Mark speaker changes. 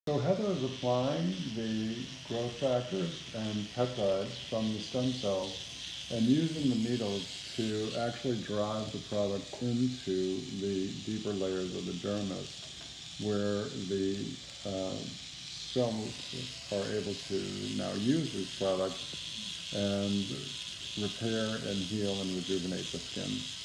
Speaker 1: So Heather is applying the growth factors and peptides from the stem cells and using the needles to actually drive the product into the deeper layers of the dermis, where the cells are able to now use these products and repair and heal and rejuvenate the skin.